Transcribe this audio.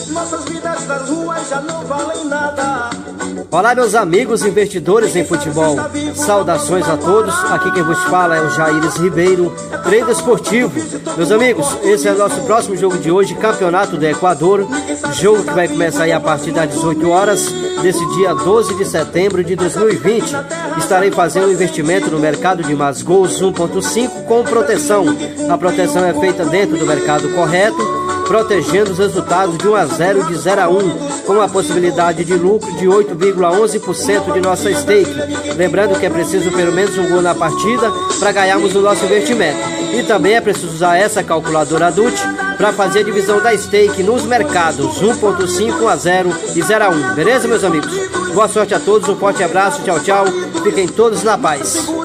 Nossas vidas das ruas já não valem nada. Olá, meus amigos investidores em futebol. Saudações a todos. Aqui quem vos fala é o Jaires Ribeiro, trader esportivo. Meus amigos, esse é o nosso próximo jogo de hoje, Campeonato do Equador. Jogo que vai começar aí a partir das 18 horas, desse dia 12 de setembro de 2020. Estarei fazendo um investimento no mercado de mais gols 1.5 com proteção. A proteção é feita dentro do mercado correto, protegendo os resultados de 1 a 0 de 0 a 1, com a possibilidade de lucro de 8,11% de nossa stake. Lembrando que é preciso pelo menos um gol na partida para ganharmos o nosso investimento. E também é preciso usar essa calculadora Adult para fazer a divisão da stake nos mercados 1.5, 1 a 0 e 0 a 1. Beleza, meus amigos? Boa sorte a todos, um forte abraço, tchau, tchau. Fiquem todos na paz.